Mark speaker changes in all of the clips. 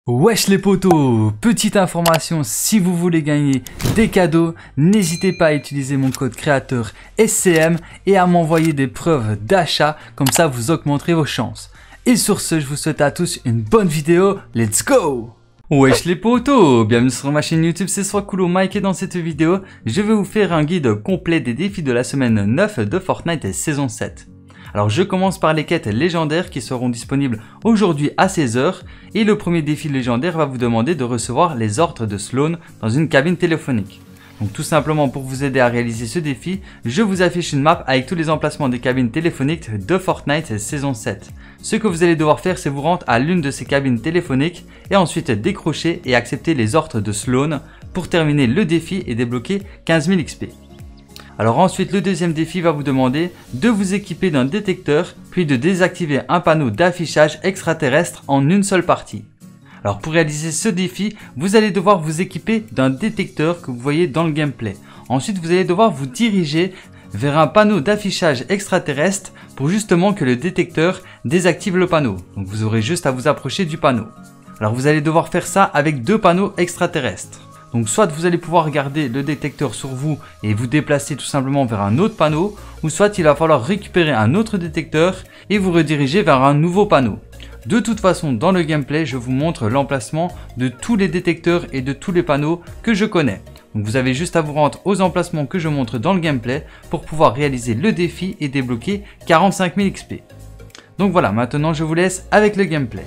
Speaker 1: Wesh les potos, petite information, si vous voulez gagner des cadeaux, n'hésitez pas à utiliser mon code créateur SCM et à m'envoyer des preuves d'achat, comme ça vous augmenterez vos chances. Et sur ce, je vous souhaite à tous une bonne vidéo, let's go! Wesh les potos, bienvenue sur ma chaîne YouTube, c'est Swakulo Mike et dans cette vidéo, je vais vous faire un guide complet des défis de la semaine 9 de Fortnite saison 7. Alors je commence par les quêtes légendaires qui seront disponibles aujourd'hui à 16 h et le premier défi légendaire va vous demander de recevoir les ordres de Sloan dans une cabine téléphonique. Donc tout simplement pour vous aider à réaliser ce défi, je vous affiche une map avec tous les emplacements des cabines téléphoniques de Fortnite saison 7. Ce que vous allez devoir faire, c'est vous rendre à l'une de ces cabines téléphoniques et ensuite décrocher et accepter les ordres de Sloan pour terminer le défi et débloquer 15 000 XP. Alors ensuite, le deuxième défi va vous demander de vous équiper d'un détecteur, puis de désactiver un panneau d'affichage extraterrestre en une seule partie. Alors pour réaliser ce défi, vous allez devoir vous équiper d'un détecteur que vous voyez dans le gameplay. Ensuite, vous allez devoir vous diriger vers un panneau d'affichage extraterrestre pour justement que le détecteur désactive le panneau. Donc vous aurez juste à vous approcher du panneau. Alors vous allez devoir faire ça avec deux panneaux extraterrestres. Donc soit vous allez pouvoir garder le détecteur sur vous et vous déplacer tout simplement vers un autre panneau, ou soit il va falloir récupérer un autre détecteur et vous rediriger vers un nouveau panneau. De toute façon, dans le gameplay, je vous montre l'emplacement de tous les détecteurs et de tous les panneaux que je connais. Donc vous avez juste à vous rendre aux emplacements que je montre dans le gameplay pour pouvoir réaliser le défi et débloquer 45 000 XP. Donc voilà, maintenant je vous laisse avec le gameplay.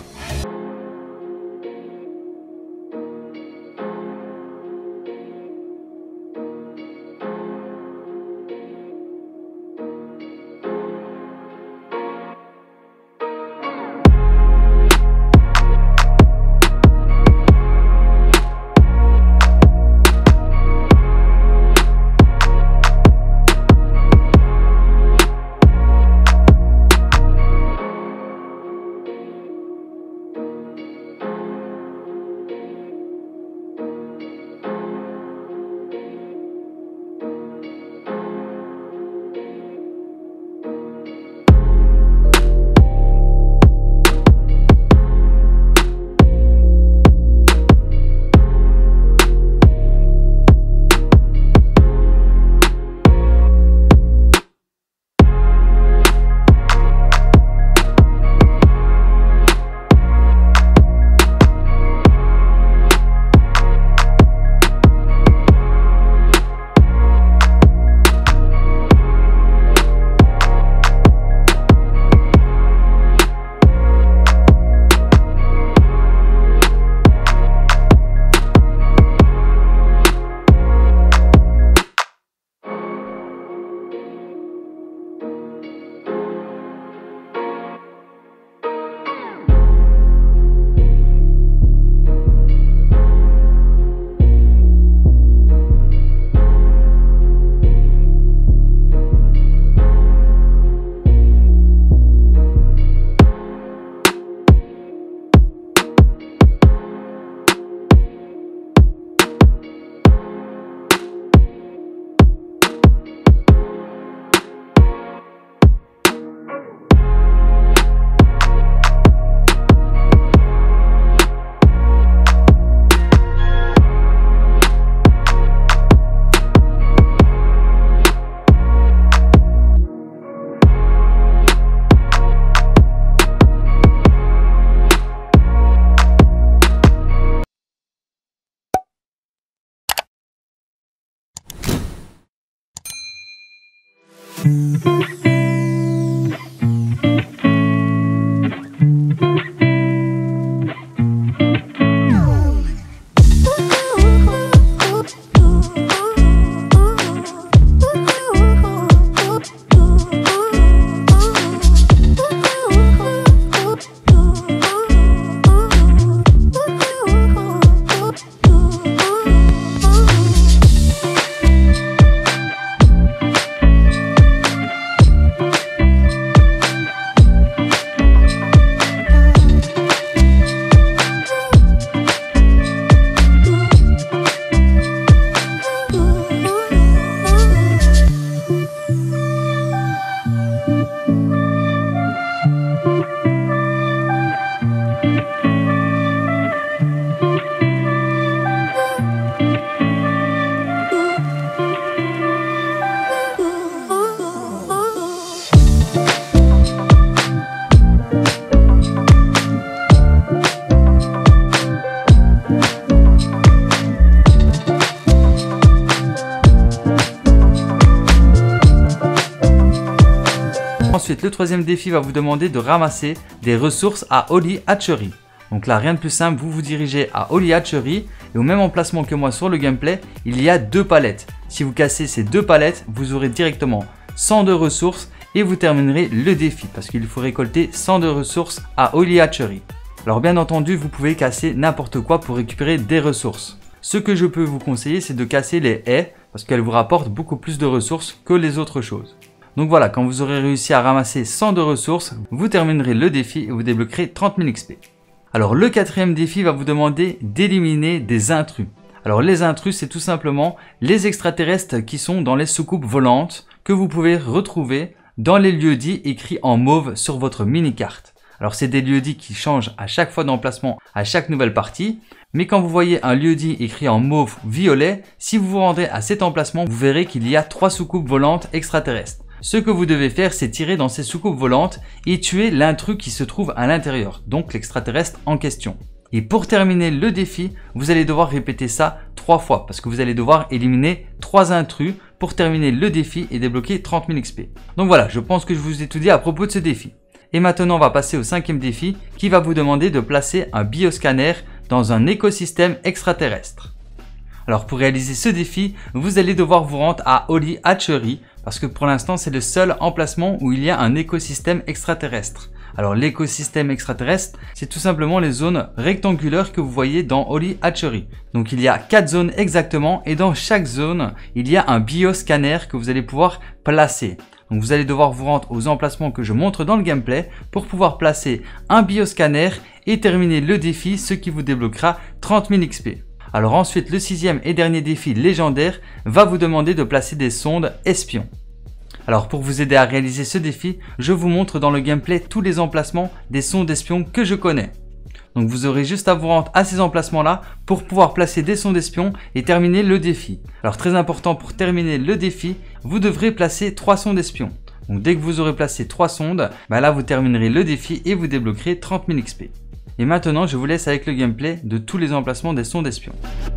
Speaker 1: Ensuite, le troisième défi va vous demander de ramasser des ressources à Holly Hatchery. Donc là, rien de plus simple, vous vous dirigez à Holly Hatchery et au même emplacement que moi sur le gameplay, il y a 2 palettes. Si vous cassez ces 2 palettes, vous aurez directement 100 de ressources et vous terminerez le défi parce qu'il faut récolter 100 de ressources à Holly Hatchery. Alors bien entendu, vous pouvez casser n'importe quoi pour récupérer des ressources. Ce que je peux vous conseiller, c'est de casser les haies parce qu'elles vous rapportent beaucoup plus de ressources que les autres choses. Donc voilà, quand vous aurez réussi à ramasser 100 de ressources, vous terminerez le défi et vous débloquerez 30 000 XP. Alors le quatrième défi va vous demander d'éliminer des intrus. Alors les intrus, c'est tout simplement les extraterrestres qui sont dans les soucoupes volantes que vous pouvez retrouver dans les lieux-dits écrits en mauve sur votre mini-carte. Alors c'est des lieux-dits qui changent à chaque fois d'emplacement, à chaque nouvelle partie. Mais quand vous voyez un lieu-dit écrit en mauve violet, si vous vous rendez à cet emplacement, vous verrez qu'il y a 3 soucoupes volantes extraterrestres. Ce que vous devez faire, c'est tirer dans ces soucoupes volantes et tuer l'intrus qui se trouve à l'intérieur, donc l'extraterrestre en question. Et pour terminer le défi, vous allez devoir répéter ça 3 fois parce que vous allez devoir éliminer 3 intrus pour terminer le défi et débloquer 30 000 XP. Donc voilà, je pense que je vous ai tout dit à propos de ce défi. Et maintenant, on va passer au 5e défi qui va vous demander de placer un bioscanner dans un écosystème extraterrestre. Alors pour réaliser ce défi, vous allez devoir vous rendre à Holly Hatchery parce que pour l'instant c'est le seul emplacement où il y a un écosystème extraterrestre. Alors l'écosystème extraterrestre, c'est tout simplement les zones rectangulaires que vous voyez dans Holly Hatchery. Donc il y a 4 zones exactement et dans chaque zone, il y a un bioscanner que vous allez pouvoir placer. Donc vous allez devoir vous rendre aux emplacements que je montre dans le gameplay pour pouvoir placer un bioscanner et terminer le défi, ce qui vous débloquera 30 000 XP. Alors ensuite, le 6e et dernier défi légendaire va vous demander de placer des sondes espions. Alors pour vous aider à réaliser ce défi, je vous montre dans le gameplay tous les emplacements des sondes espions que je connais. Donc vous aurez juste à vous rendre à ces emplacements-là pour pouvoir placer des sondes espions et terminer le défi. Alors très important, pour terminer le défi, vous devrez placer 3 sondes espions. Donc dès que vous aurez placé 3 sondes, là vous terminerez le défi et vous débloquerez 30 000 XP. Et maintenant, je vous laisse avec le gameplay de tous les emplacements des sondes espions.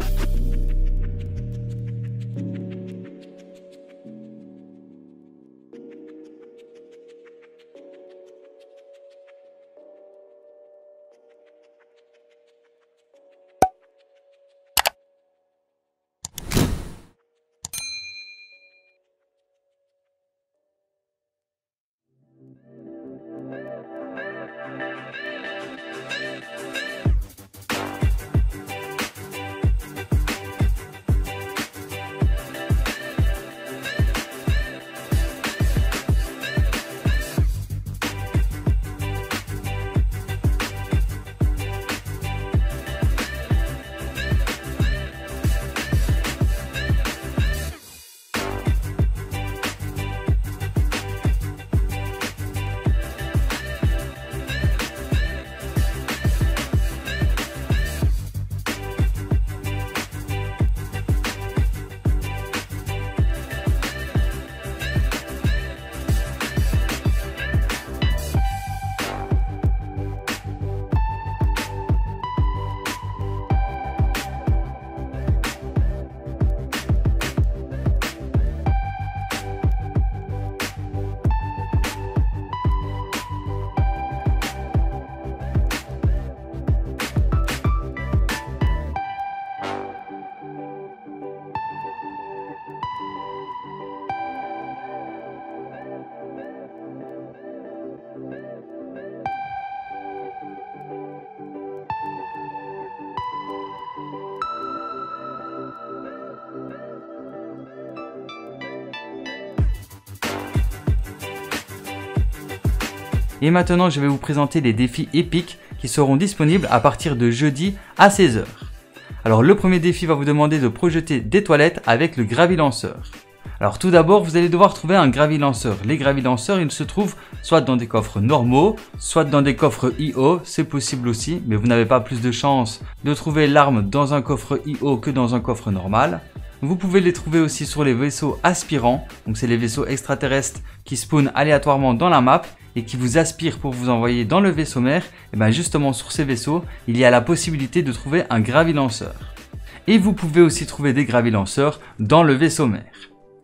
Speaker 1: Et maintenant, je vais vous présenter les défis épiques qui seront disponibles à partir de jeudi à 16 h. Alors le premier défi va vous demander de projeter des toilettes avec le gravilanceur. Alors tout d'abord, vous allez devoir trouver un gravilanceur. Les gravilanceurs, ils se trouvent soit dans des coffres normaux, soit dans des coffres IO, c'est possible aussi, mais vous n'avez pas plus de chance de trouver l'arme dans un coffre IO que dans un coffre normal. Vous pouvez les trouver aussi sur les vaisseaux aspirants, donc c'est les vaisseaux extraterrestres qui spawnent aléatoirement dans la map et qui vous aspirent pour vous envoyer dans le vaisseau mère. Et bien justement sur ces vaisseaux, il y a la possibilité de trouver un gravilanceur. Et vous pouvez aussi trouver des gravilanceurs dans le vaisseau mère.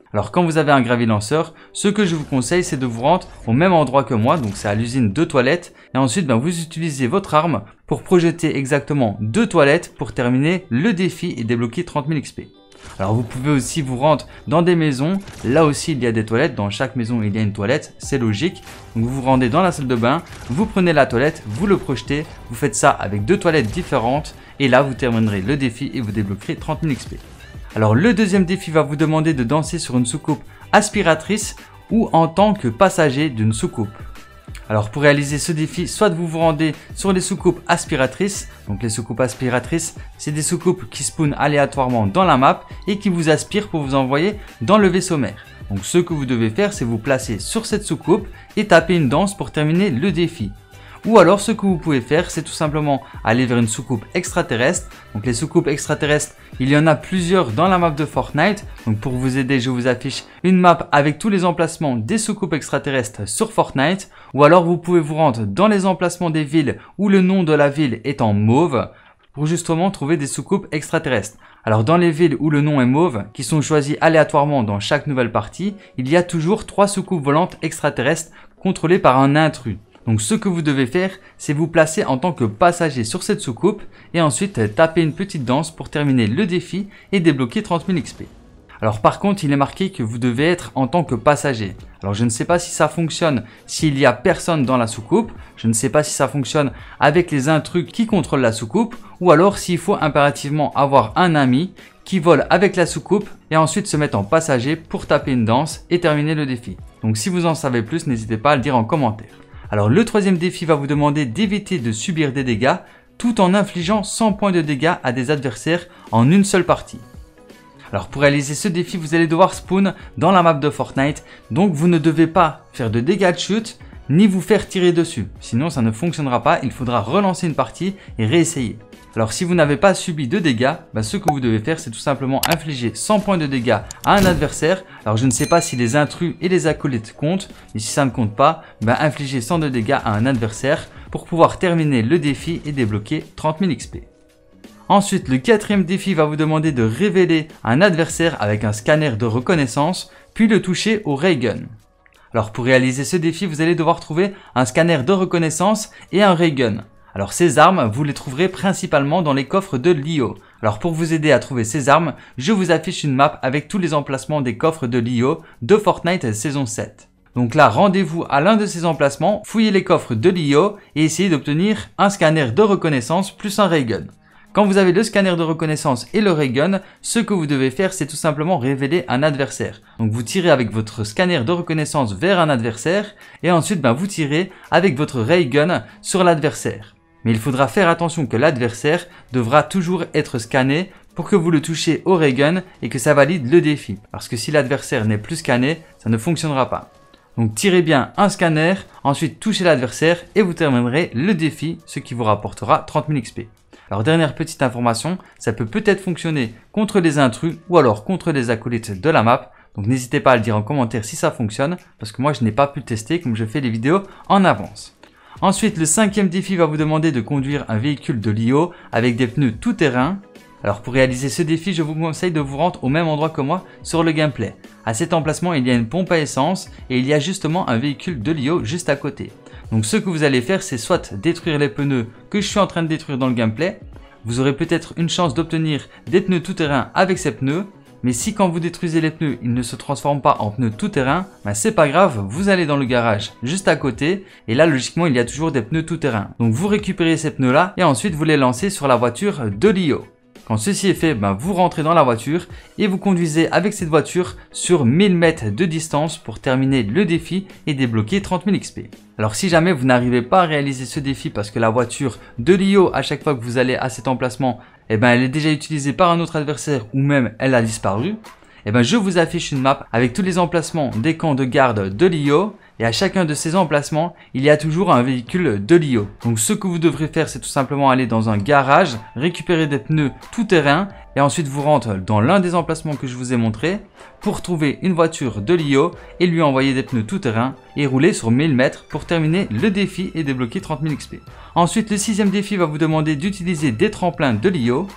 Speaker 1: Alors quand vous avez un gravilanceur, ce que je vous conseille c'est de vous rendre au même endroit que moi, donc c'est à l'usine de toilettes, et ensuite vous utilisez votre arme pour projeter exactement 2 toilettes pour terminer le défi et débloquer 30 000 XP. Alors vous pouvez aussi vous rendre dans des maisons, là aussi il y a des toilettes, dans chaque maison il y a une toilette, c'est logique. Donc vous vous rendez dans la salle de bain, vous prenez la toilette, vous le projetez, vous faites ça avec 2 toilettes différentes et là vous terminerez le défi et vous débloquerez 30 000 XP. Alors le deuxième défi va vous demander de danser sur une soucoupe aspiratrice ou en tant que passager d'une soucoupe. Alors pour réaliser ce défi, soit vous vous rendez sur les soucoupes aspiratrices. Donc les soucoupes aspiratrices, c'est des soucoupes qui spawnent aléatoirement dans la map et qui vous aspirent pour vous envoyer dans le vaisseau mère. Donc ce que vous devez faire, c'est vous placer sur cette soucoupe et taper une danse pour terminer le défi. Ou alors ce que vous pouvez faire, c'est tout simplement aller vers une soucoupe extraterrestre. Donc les soucoupes extraterrestres, il y en a plusieurs dans la map de Fortnite. Donc pour vous aider, je vous affiche une map avec tous les emplacements des soucoupes extraterrestres sur Fortnite. Ou alors vous pouvez vous rendre dans les emplacements des villes où le nom de la ville est en mauve pour justement trouver des soucoupes extraterrestres. Alors dans les villes où le nom est mauve, qui sont choisis aléatoirement dans chaque nouvelle partie, il y a toujours 3 soucoupes volantes extraterrestres contrôlées par un intrus. Donc ce que vous devez faire, c'est vous placer en tant que passager sur cette soucoupe et ensuite taper une petite danse pour terminer le défi et débloquer 30 000 XP. Alors par contre, il est marqué que vous devez être en tant que passager. Alors je ne sais pas si ça fonctionne s'il y a personne dans la soucoupe, je ne sais pas si ça fonctionne avec les intrus qui contrôlent la soucoupe ou alors s'il faut impérativement avoir un ami qui vole avec la soucoupe et ensuite se mettre en passager pour taper une danse et terminer le défi. Donc si vous en savez plus, n'hésitez pas à le dire en commentaire. Alors le troisième défi va vous demander d'éviter de subir des dégâts tout en infligeant 100 points de dégâts à des adversaires en une seule partie. Alors pour réaliser ce défi, vous allez devoir spawn dans la map de Fortnite, donc vous ne devez pas faire de dégâts de chute ni vous faire tirer dessus, sinon ça ne fonctionnera pas, il faudra relancer une partie et réessayer. Alors si vous n'avez pas subi de dégâts, ce que vous devez faire c'est tout simplement infliger 100 points de dégâts à un adversaire. Alors je ne sais pas si les intrus et les acolytes comptent, mais si ça ne compte pas, infligez 100 de dégâts à un adversaire pour pouvoir terminer le défi et débloquer 30 000 XP. Ensuite, le quatrième défi va vous demander de révéler un adversaire avec un scanner de reconnaissance, puis le toucher au ray gun. Alors pour réaliser ce défi, vous allez devoir trouver un scanner de reconnaissance et un ray gun. Alors ces armes, vous les trouverez principalement dans les coffres de l'IO. Alors pour vous aider à trouver ces armes, je vous affiche une map avec tous les emplacements des coffres de l'IO de Fortnite saison 7. Donc là, rendez-vous à l'un de ces emplacements, fouillez les coffres de l'IO et essayez d'obtenir un scanner de reconnaissance plus un ray gun. Quand vous avez le scanner de reconnaissance et le ray gun, ce que vous devez faire, c'est tout simplement révéler un adversaire. Donc vous tirez avec votre scanner de reconnaissance vers un adversaire et ensuite vous tirez avec votre ray gun sur l'adversaire. Mais il faudra faire attention que l'adversaire devra toujours être scanné pour que vous le touchiez au ray gun et que ça valide le défi. Parce que si l'adversaire n'est plus scanné, ça ne fonctionnera pas. Donc tirez bien un scanner, ensuite touchez l'adversaire et vous terminerez le défi, ce qui vous rapportera 30 000 XP. Alors dernière petite information, ça peut peut-être fonctionner contre les intrus ou alors contre les acolytes de la map. Donc n'hésitez pas à le dire en commentaire si ça fonctionne, parce que moi je n'ai pas pu le tester comme je fais les vidéos en avance. Ensuite, le cinquième défi va vous demander de conduire un véhicule de l'IO avec des pneus tout-terrain. Alors pour réaliser ce défi, je vous conseille de vous rendre au même endroit que moi sur le gameplay. À cet emplacement, il y a une pompe à essence et il y a justement un véhicule de l'IO juste à côté. Donc ce que vous allez faire, c'est soit détruire les pneus que je suis en train de détruire dans le gameplay. Vous aurez peut-être une chance d'obtenir des pneus tout-terrain avec ces pneus. Mais si quand vous détruisez les pneus, ils ne se transforment pas en pneus tout-terrain, c'est pas grave, vous allez dans le garage juste à côté et là logiquement il y a toujours des pneus tout-terrain. Donc vous récupérez ces pneus là et ensuite vous les lancez sur la voiture de l'IO. Quand ceci est fait, vous rentrez dans la voiture et vous conduisez avec cette voiture sur 1000 mètres de distance pour terminer le défi et débloquer 30 000 XP. Alors si jamais vous n'arrivez pas à réaliser ce défi parce que la voiture de l'IO, à chaque fois que vous allez à cet emplacement, elle est déjà utilisée par un autre adversaire ou même elle a disparu, je vous affiche une map avec tous les emplacements des camps de garde de l'IO et à chacun de ces emplacements, il y a toujours un véhicule de l'IO. Donc ce que vous devrez faire, c'est tout simplement aller dans un garage, récupérer des pneus tout-terrain et ensuite vous rendre dans l'un des emplacements que je vous ai montré pour trouver une voiture de l'IO et lui envoyer des pneus tout-terrain et rouler sur 1000 mètres pour terminer le défi et débloquer 30 000 XP. Ensuite, le sixième défi va vous demander d'utiliser des tremplins de l'IO.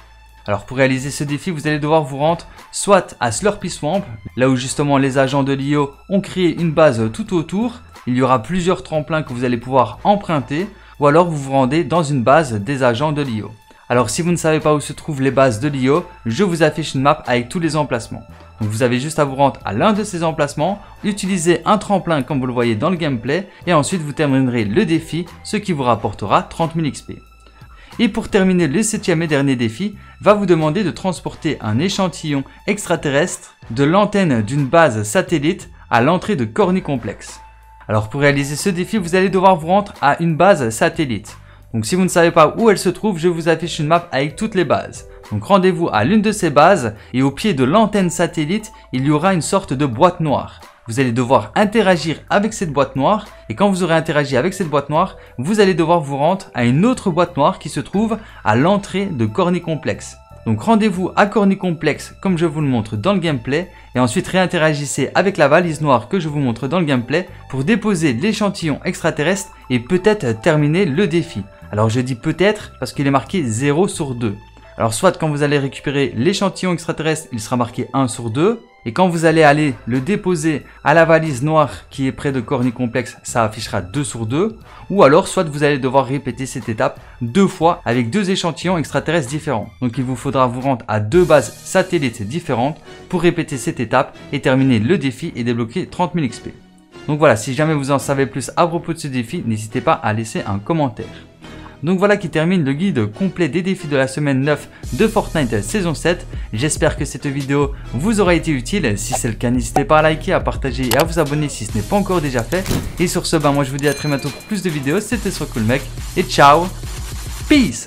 Speaker 1: Alors pour réaliser ce défi, vous allez devoir vous rendre soit à Slurpy Swamp, là où justement les agents de l'IO ont créé une base tout autour. Il y aura plusieurs tremplins que vous allez pouvoir emprunter, ou alors vous vous rendez dans une base des agents de l'IO. Alors si vous ne savez pas où se trouvent les bases de l'IO, je vous affiche une map avec tous les emplacements. Donc vous avez juste à vous rendre à l'un de ces emplacements, utiliser un tremplin comme vous le voyez dans le gameplay, et ensuite vous terminerez le défi, ce qui vous rapportera 30 000 XP. Et pour terminer, le 7e et dernier défi va vous demander de transporter un échantillon extraterrestre de l'antenne d'une base satellite à l'entrée de Corny Complex. Alors pour réaliser ce défi, vous allez devoir vous rendre à une base satellite. Donc si vous ne savez pas où elle se trouve, je vous affiche une map avec toutes les bases. Donc rendez-vous à l'une de ces bases et au pied de l'antenne satellite, il y aura une sorte de boîte noire. Vous allez devoir interagir avec cette boîte noire et quand vous aurez interagi avec cette boîte noire, vous allez devoir vous rendre à une autre boîte noire qui se trouve à l'entrée de Corny Complex. Donc rendez-vous à Corny Complex comme je vous le montre dans le gameplay et ensuite réinteragissez avec la valise noire que je vous montre dans le gameplay pour déposer l'échantillon extraterrestre et peut-être terminer le défi. Alors je dis peut-être parce qu'il est marqué 0 sur 2. Alors soit quand vous allez récupérer l'échantillon extraterrestre, il sera marqué 1 sur 2. Et quand vous allez aller le déposer à la valise noire qui est près de Corny Complex, ça affichera 2 sur 2. Ou alors, soit vous allez devoir répéter cette étape 2 fois avec 2 échantillons extraterrestres différents. Donc il vous faudra vous rendre à 2 bases satellites différentes pour répéter cette étape et terminer le défi et débloquer 30 000 XP. Donc voilà, si jamais vous en savez plus à propos de ce défi, n'hésitez pas à laisser un commentaire. Donc voilà qui termine le guide complet des défis de la semaine 9 de Fortnite saison 7. J'espère que cette vidéo vous aura été utile. Si c'est le cas, n'hésitez pas à liker, à partager et à vous abonner si ce n'est pas encore déjà fait. Et sur ce, moi je vous dis à très bientôt pour plus de vidéos. C'était SoCoolMec et ciao, peace.